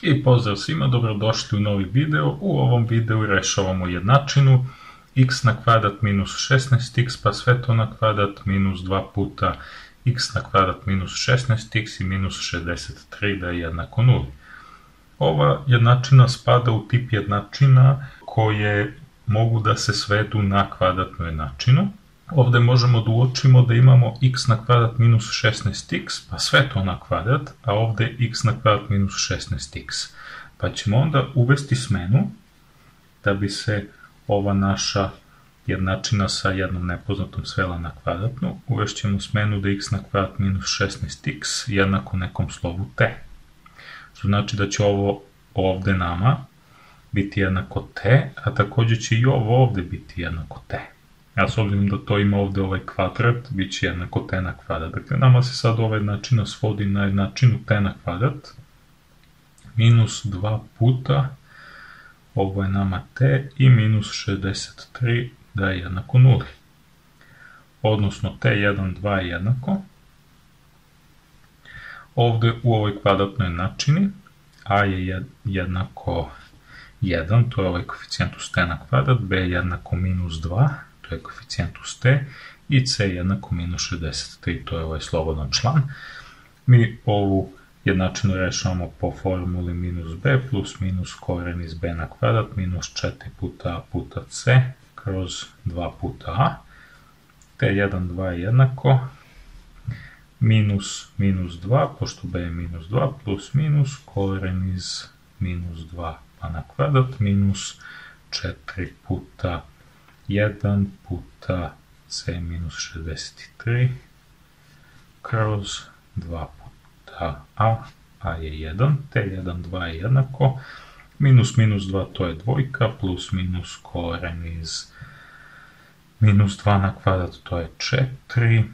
I pozdrav svima, dobrodošli u novi video. U ovom videu rešavamo jednačinu x na kvadrat minus 16x pa sve to na kvadrat minus 2 puta x na kvadrat minus 16x i minus 63 da je jednako 0. Ova jednačina spada u tip jednačina koje mogu da se svedu na kvadratnu jednačinu. Ovde možemo da uočimo da imamo x na kvadrat minus 16x, pa sve to na kvadrat, a ovde x na kvadrat minus 16x. Pa ćemo onda uvesti smenu da bi se ova naša jednačina sa jednom nepoznatom svela na kvadratnu. Uvešćemo smenu da x na kvadrat minus 16x jednako nekom slovu t. Što znači da će ovo ovde nama biti jednako t, a takođe će i ovo ovde biti jednako t. A s obzirom da to ima ovde ovaj kvadrat, bit će jednako t na kvadrat. Dakle, nama se sad ova jednačina svodi na jednačinu t na kvadrat minus 2 puta, ovo je nama t, i minus 63 da je jednako 0. Odnosno t1, 2 je jednako. Ovde u ovoj kvadratnoj jednačini a je jednako 1, to je ovaj koeficijent uz t na kvadrat, b je jednako minus 2, to je koeficijent uz t, i c je jednako minus 63, to je ovaj slobodan član. Mi ovu jednačinu rešavamo po formuli minus b plus minus koren iz b na kvadrat minus 4 puta a puta c kroz 2 puta a. t1, 2 je jednako minus minus 2, pošto b je minus 2, plus minus koren iz minus 2 pa na kvadrat minus 4 puta 1 puta c minus 63 kroz 2 puta a je 1, t1, 2 je jednako, minus minus 2 to je dvojka, plus minus koren iz minus 2 na kvadrat to je 4,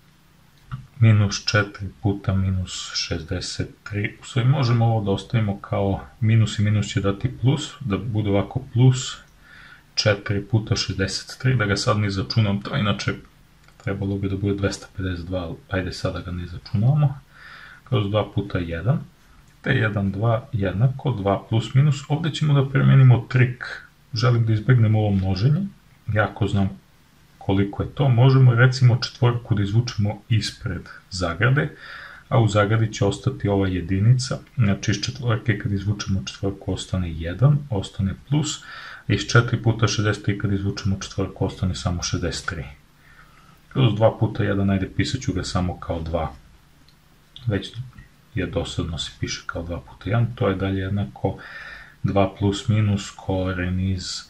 minus 4 puta minus 63, u stvari možemo ovo da ostavimo kao minus i minus će dati plus, da bude ovako plus 4 puta 63, da ga sad ne izračunam, to inače trebalo bi da bude 252, ajde sada ga ne izračunamo, kroz 2 puta 1, t1, 2 jednako, 2 plus minus, ovde ćemo da premenimo trik, želim da izbegnemo ovo množenje, jako znam koliko je to, možemo recimo četvorku da izvučemo ispred zagrade, a u zagradi će ostati ova jedinica, znači iz četvorke kad izvučemo četvorku ostane 1, ostane plus, a iz 4 puta 63 kad izvučemo četvorku ostane samo 63. Kroz 2 puta 1, ajde pisat ću ga samo kao 2, već je dosadno se piše kao 2 puta 1, to je dalje jednako 2 plus minus koren iz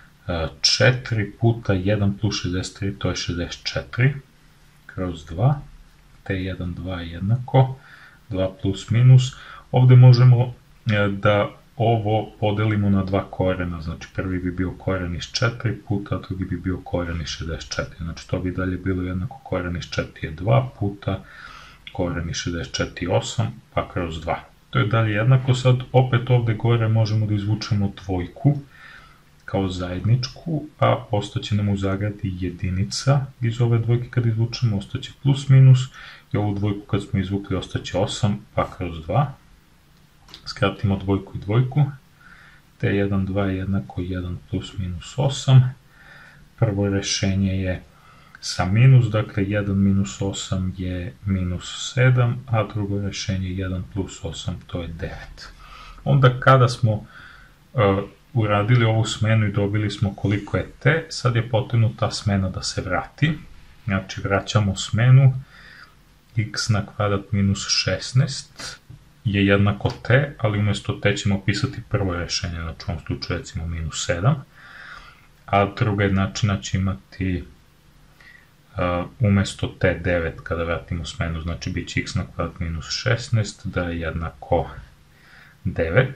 4 puta 1 plus 63, to je 64, kroz 2, t1, 2 je jednako, 2 plus minus, ovde možemo da ovo podelimo na dva korena, znači prvi bi bio koren iz 4 puta, a drugi bi bio koren iz 64, znači to bi dalje bilo jednako koren iz 4 je 2 puta, koren iz 64 je 8, pa kroz 2. To je dalje jednako, sad opet ovde gore možemo da izvučemo dvojku kao zajedničku, a ostaće nam u zagradi jedinica iz ove dvojke kad izvučemo, ostaće plus minus, i ovu dvojku kad smo izvukli ostaće 8, pa kroz 2. Skratimo dvojku i dvojku, t1, 2 je jednako 1 plus minus 8, prvo rešenje je sa minus, dakle 1 minus 8 je minus 7, a drugo rešenje je 1 plus 8, to je 9. Onda kada smo uradili ovu smenu i dobili smo koliko je t, sad je potrebno ta smena da se vrati, znači vraćamo smenu, x na kvadrat minus 16 je jednako t, ali umjesto t ćemo pisati prvo rešenje, znači u ovom slučaju recimo minus 7, a druga jednačina će imati umjesto t9 kada vratimo smenu, znači bit će x na kvadrat minus 16 da je jednako 9,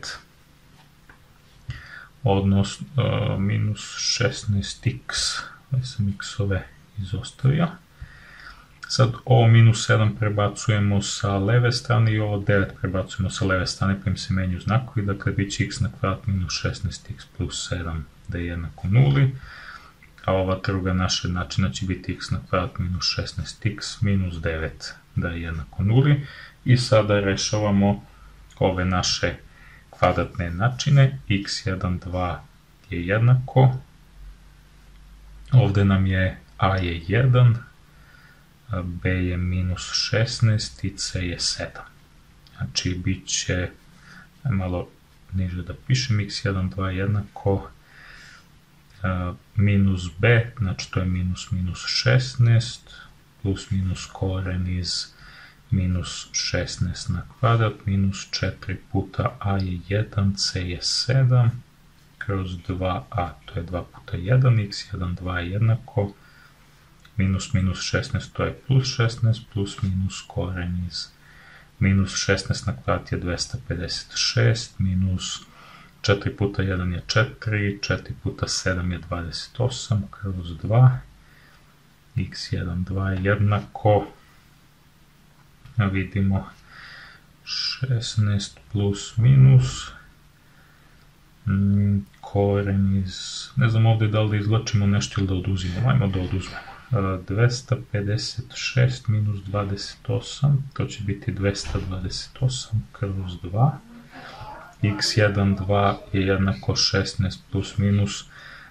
odnosno minus 16x, da sam x-ove izostavio. Sad ovo minus 7 prebacujemo sa leve strane i ovo 9 prebacujemo sa leve strane, pa im se menjaju znakovi, dakle bit će x na kvadrat minus 16x plus 7 da je jednako 0, a ova druga naša jednačina će biti x na kvadrat minus 16x minus 9 da je jednako 0, i sada rešavamo ove naše kvadratne jednačine, x1, 2 je jednako, ovde nam je a je 1, b je minus 16 i c je 7. Znači bit će, malo niže da pišem, x1, 2 jednako minus b, znači to je minus minus 16, plus minus koren iz minus 16 na kvadrat, minus 4 puta a je 1, c je 7, kroz 2a, to je 2 puta 1, x1, 2 je jednako, minus minus 16, to je plus 16, plus minus koren iz minus 16 na kvadrat je 256, minus 4 puta 1 je 4, 4 puta 7 je 28, kroz 2, x1, 2 je jednako, vidimo 16 plus minus, koren iz, ne znam ovdje da li da izvlačimo nešto ili da oduzimamo, ajmo da oduzmemo, 256 minus 28, to će biti 228 kroz 2, x1, 2 je jednako 16 plus minus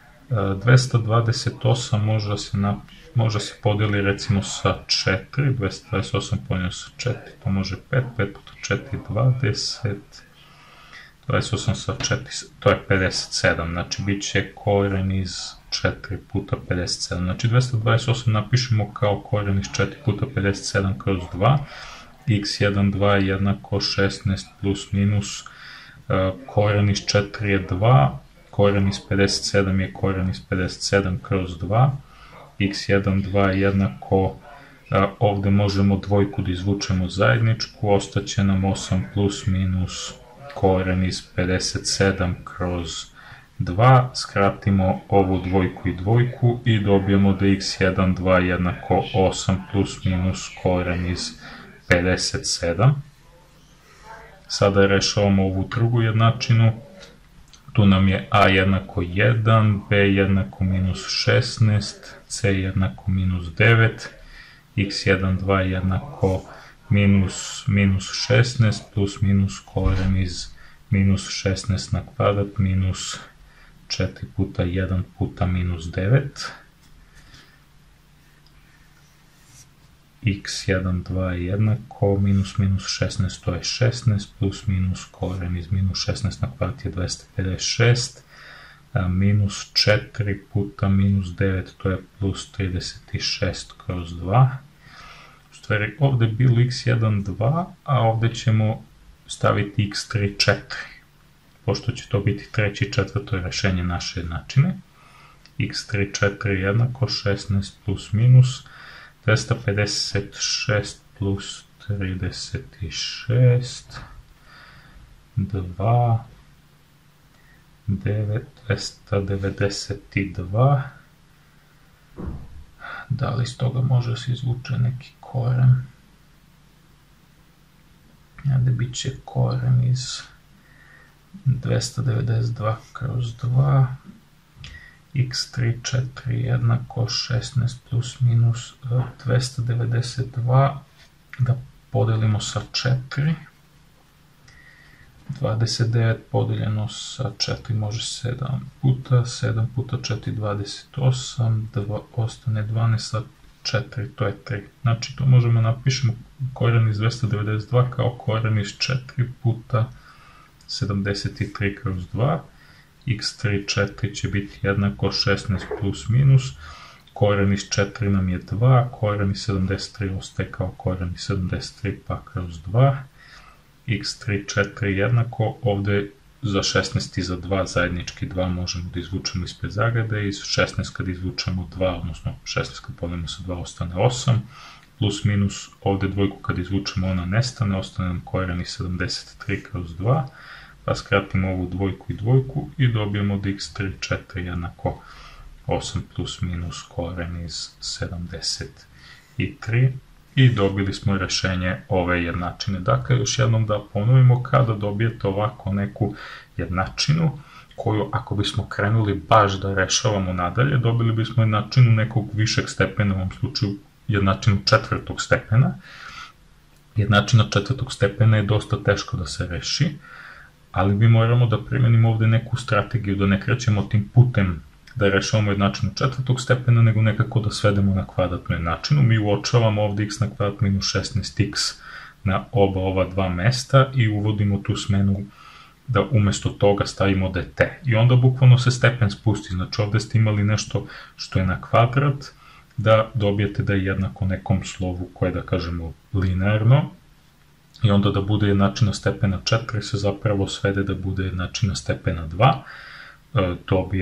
228 može se podeli recimo sa 4, 228 podijeljeno sa 4, to može 5, 5 puta 4 20, 28 sa 4, to je 57, znači bit će koren iz 4 puta 57, znači 228 napišemo kao koren iz 4 puta 57 kroz 2, x1, 2 je jednako 16 plus minus, koren iz 4 je 2, koren iz 57 je koren iz 57 kroz 2, x1, 2 je jednako, ovdje možemo dvojku da izvučemo zajedničku, ostaće nam 8 plus minus koren iz 57 kroz 2, skratimo ovu dvojku i dvojku i dobijemo da x1, 2 je jednako 8 plus minus koren iz 57. Sada rešavamo ovu drugu jednačinu, tu nam je a jednako 1, b jednako minus 16, c jednako minus 9, x1, 2 jednako minus 16 plus minus koren iz minus 16 na kvadrat minus 4 puta 1 puta minus 9, x1, 2 je jednako, minus minus 16 to je 16, plus minus koren iz minus 16 na kvadrat je 256, minus 4 puta minus 9 to je plus 36 kroz 2. U stvari ovdje je bilo x1, 2, a ovdje ćemo staviti x3, 4. Pošto će to biti treće i četvrto rešenje naše jednačine. x3, 4 jednako 16 plus minus 256 plus 36, 2, 9, 292. Da li iz toga može se izvuče neki koren? Ajde, bit će koren iz 292 kroz 2, x3, 4 jednako 16 plus minus 292, da podelimo sa 4, 29 podeljeno sa 4 može 7 puta, 7 puta 4 28, 2 ostane 12 sa 4, to je 3. Znači to možemo napišemo koren iz 292 kao koren iz 4 puta 73 kroz 2, x3, 4 će biti jednako 16 plus minus, koren iz 4 nam je 2, koren iz 73 ostaje kao koren iz 73 pa kroz 2, x3, 4 jednako, ovdje za 16 i za 2 zajednički 2 možemo da izvučemo ispred zagrade, iz 16 kad izvučemo 2, odnosno 16 kad podelimo sa 2 ostane 8, plus minus ovdje dvojku kad izvučemo ona nestane, ostane nam koren iz 73 kroz 2, pa skratimo ovu dvojku i dvojku i dobijemo da x3, 4 jednako 8 plus minus koren iz 73 i dobili smo rešenje ove jednačine. Dakle, još jednom da ponovimo, kada dobijete ovako neku jednačinu, koju ako bismo krenuli baš da rešavamo nadalje, dobili bismo jednačinu nekog višeg stepena, u ovom slučaju jednačinu četvrtog stepena. Jednačina četvrtog stepena je dosta teško da se reši, ali mi moramo da primenimo ovde neku strategiju, da ne krećemo tim putem da rešavamo jednačinu četvrtog stepena, nego nekako da svedemo na kvadratnu jednačinu. Mi uočavamo ovde x na kvadrat minus 16x na oba ova dva mesta i uvodimo tu smenu da umesto toga stavimo dt. I onda bukvalno se stepen spusti, znači ovde ste imali nešto što je na kvadrat, da dobijete da je jednako nekom slovu koje, da kažemo, linearno, i onda da bude jednačina stepena 4 se zapravo svede da bude jednačina stepena 2,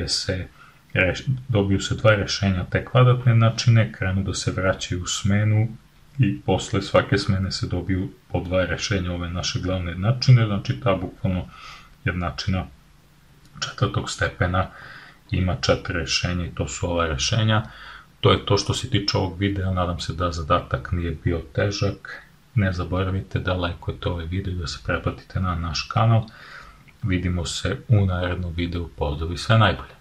dobiju se dva rešenja te kvadratne jednačine, krenu da se vraćaju u smenu i posle svake smene se dobiju po dva rešenja ove naše glavne jednačine, znači ta bukvalno jednačina četvrtog stepena ima 4 rešenja i to su ova rešenja. To je to što se tiče ovog videa, nadam se da zadatak nije bio težak. Ne zaboravite da lajkujete ovaj video i da se pretplatite na naš kanal. Vidimo se u narednom videu, pozdrav i sve najbolje!